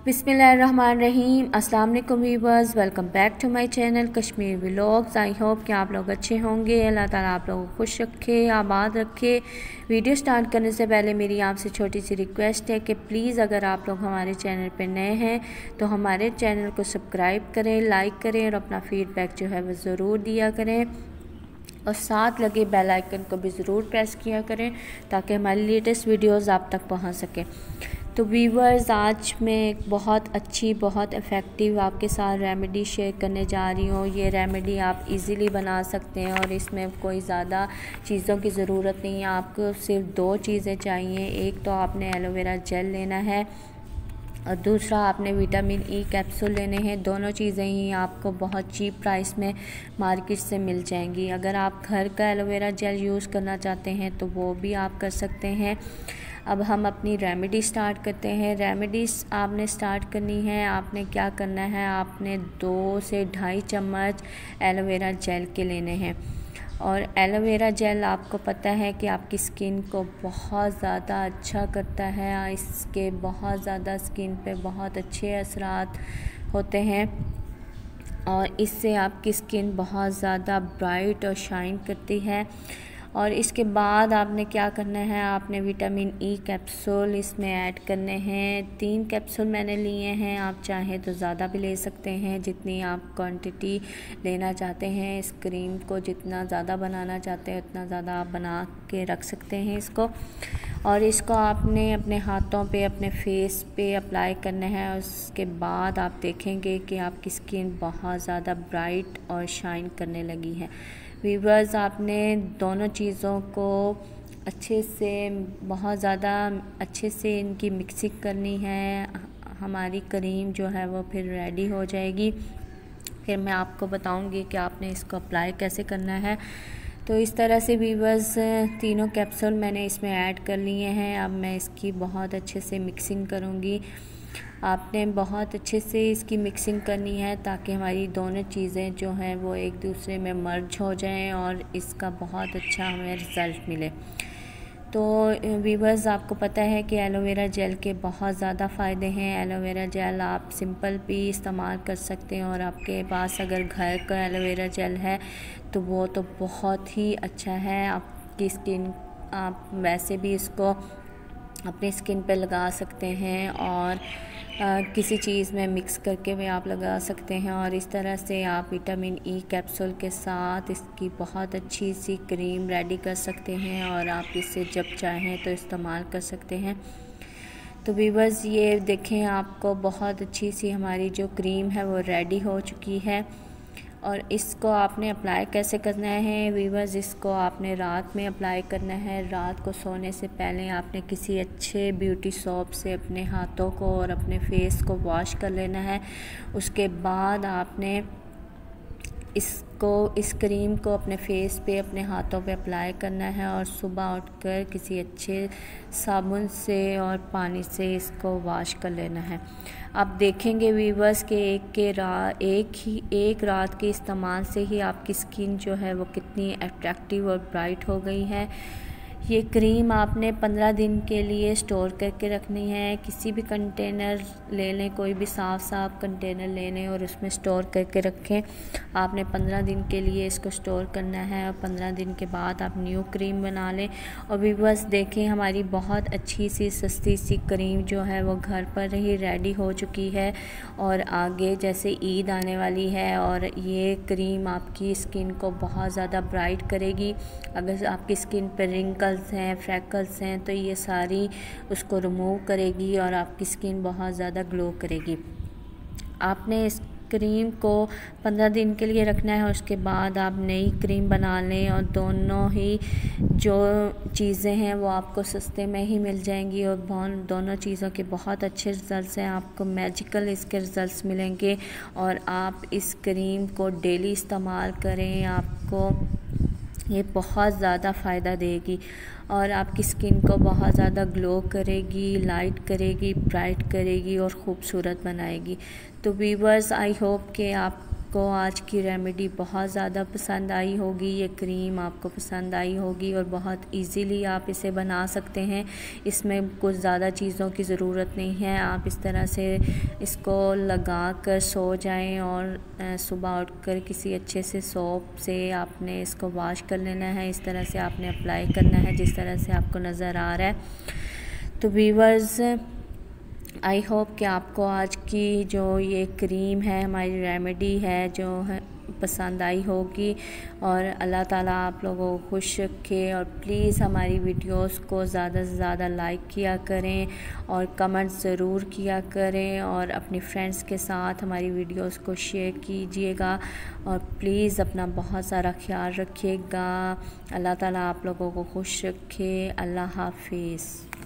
बिस्मिल्लाहिर्रहमानिर्रहीम। अस्सलाम वालेकुम viewers, welcome back to my channel Kashmir vlogs. I hope कि आप लोग अच्छे होंगे। अल्लाह ताला आप लोगों को खुश रखे, आबाद रखे। वीडियो स्टार्ट करने से पहले मेरी आपसे छोटी सी रिक्वेस्ट है कि प्लीज़ अगर आप लोग हमारे चैनल पर नए हैं तो हमारे चैनल को सब्सक्राइब करें, लाइक करें और अपना फ़ीडबैक जो है वो ज़रूर दिया करें और साथ लगे बेल आइकन को भी ज़रूर प्रेस किया करें ताकि हमारी लेटेस्ट वीडियोस आप तक पहुंच सके। तो व्यूअर्स, आज मैं एक बहुत अच्छी, बहुत इफ़ेक्टिव आपके साथ रेमेडी शेयर करने जा रही हूँ। ये रेमेडी आप इजीली बना सकते हैं और इसमें कोई ज़्यादा चीज़ों की ज़रूरत नहीं है। आपको सिर्फ 2 चीज़ें चाहिए। एक तो आपने एलोवेरा जेल लेना है और दूसरा आपने विटामिन ई कैप्सूल लेने हैं। दोनों चीज़ें ही आपको बहुत चीप प्राइस में मार्केट से मिल जाएंगी। अगर आप घर का एलोवेरा जेल यूज़ करना चाहते हैं तो वो भी आप कर सकते हैं। अब हम अपनी रेमेडी स्टार्ट करते हैं। रेमेडी आपने स्टार्ट करनी है। आपने क्या करना है, आपने 2 से 2.5 चम्मच एलोवेरा जेल के लेने हैं। और एलोवेरा जेल आपको पता है कि आपकी स्किन को बहुत ज़्यादा अच्छा करता है। इसके बहुत ज़्यादा स्किन पे बहुत अच्छे असरात होते हैं और इससे आपकी स्किन बहुत ज़्यादा ब्राइट और शाइन करती है। और इसके बाद आपने क्या करना है, आपने विटामिन ई कैप्सूल इसमें ऐड करने हैं। 3 कैप्सूल मैंने लिए हैं, आप चाहें तो ज़्यादा भी ले सकते हैं। जितनी आप क्वांटिटी लेना चाहते हैं, इस क्रीम को जितना ज़्यादा बनाना चाहते हैं उतना ज़्यादा आप बना के रख सकते हैं इसको। और इसको आपने अपने हाथों पे, अपने फेस पे अप्लाई करना है। और उसके बाद आप देखेंगे कि आपकी स्किन बहुत ज़्यादा ब्राइट और शाइन करने लगी है। व्यूअर्स, आपने दोनों चीज़ों को अच्छे से, बहुत ज़्यादा अच्छे से इनकी मिक्सिंग करनी है। हमारी क्रीम जो है वो फिर रेडी हो जाएगी। फिर मैं आपको बताऊंगी कि आपने इसको अप्लाई कैसे करना है। तो इस तरह से व्यूअर्स, 3 कैप्सूल मैंने इसमें ऐड कर लिए हैं। अब मैं इसकी बहुत अच्छे से मिक्सिंग करूँगी। आपने बहुत अच्छे से इसकी मिक्सिंग करनी है ताकि हमारी दोनों चीज़ें जो हैं वो एक दूसरे में मर्ज हो जाएं और इसका बहुत अच्छा हमें रिज़ल्ट मिले। तो व्यूअर्स, आपको पता है कि एलोवेरा जेल के बहुत ज़्यादा फ़ायदे हैं। एलोवेरा जेल आप सिंपल भी इस्तेमाल कर सकते हैं और आपके पास अगर घर का एलोवेरा जेल है तो वो तो बहुत ही अच्छा है। आपकी स्किन, आप वैसे भी इसको अपनी स्किन पे लगा सकते हैं और किसी चीज़ में मिक्स करके भी आप लगा सकते हैं। और इस तरह से आप विटामिन ई कैप्सूल के साथ इसकी बहुत अच्छी सी क्रीम रेडी कर सकते हैं और आप इसे जब चाहें तो इस्तेमाल कर सकते हैं। तो व्यूअर्स, ये देखें, आपको बहुत अच्छी सी हमारी जो क्रीम है वो रेडी हो चुकी है। और इसको आपने अप्लाई कैसे करना है व्यूअर्स, इसको आपने रात में अप्लाई करना है। रात को सोने से पहले आपने किसी अच्छे ब्यूटी सोप से अपने हाथों को और अपने फेस को वॉश कर लेना है। उसके बाद आपने इस क्रीम को अपने फेस पे, अपने हाथों पे अप्लाई करना है और सुबह उठकर किसी अच्छे साबुन से और पानी से इसको वॉश कर लेना है। आप देखेंगे व्यूअर्स कि एक रात के इस्तेमाल से ही आपकी स्किन जो है वो कितनी अट्रैक्टिव और ब्राइट हो गई है। ये क्रीम आपने 15 दिन के लिए स्टोर करके रखनी है। किसी भी कंटेनर ले लें, कोई भी साफ़ कंटेनर ले लें और उसमें स्टोर करके रखें। आपने 15 दिन के लिए इसको स्टोर करना है और 15 दिन के बाद आप न्यू क्रीम बना लें। और व्यूअर्स देखें, हमारी बहुत अच्छी सी सस्ती सी क्रीम जो है वो घर पर ही रेडी हो चुकी है। और आगे जैसे ईद आने वाली है और ये क्रीम आपकी स्किन को बहुत ज़्यादा ब्राइट करेगी। अगर आपकी स्किन पर रिंकल्स हैं, फ्रैकल्स हैं तो ये सारी उसको रिमूव करेगी और आपकी स्किन बहुत ज़्यादा ग्लो करेगी। आपने इस क्रीम को 15 दिन के लिए रखना है। उसके बाद आप नई क्रीम बना लें और दोनों ही जो चीज़ें हैं वो आपको सस्ते में ही मिल जाएंगी और दोनों चीज़ों के बहुत अच्छे रिज़ल्ट्स हैं। आपको मैजिकल इसके रिज़ल्ट्स मिलेंगे और आप इस क्रीम को डेली इस्तेमाल करें, आपको ये बहुत ज़्यादा फ़ायदा देगी और आपकी स्किन को बहुत ज़्यादा ग्लो करेगी, लाइट करेगी, ब्राइट करेगी और ख़ूबसूरत बनाएगी। तो व्यूअर्स, आई होप कि आप को आज की रेमेडी बहुत ज़्यादा पसंद आई होगी, ये क्रीम आपको पसंद आई होगी और बहुत इजीली आप इसे बना सकते हैं। इसमें कुछ ज़्यादा चीज़ों की ज़रूरत नहीं है। आप इस तरह से इसको लगा कर सो जाएं और सुबह उठकर किसी अच्छे से सोप से आपने इसको वॉश कर लेना है। इस तरह से आपने अप्लाई करना है जिस तरह से आपको नज़र आ रहा है। तो व्यूअर्स, आई होप कि आपको आज की जो ये क्रीम है, हमारी रेमेडी है, जो है पसंद आई होगी और अल्लाह ताला आप लोगों को खुश रखे। और प्लीज़ हमारी वीडियोस को ज़्यादा से ज़्यादा लाइक किया करें और कमेंट ज़रूर किया करें और अपनी फ्रेंड्स के साथ हमारी वीडियोस को शेयर कीजिएगा। और प्लीज़ अपना बहुत सारा ख्याल रखिएगा। अल्लाह ताला आप लोगों को खुश रखे। अल्लाह हाफिज़।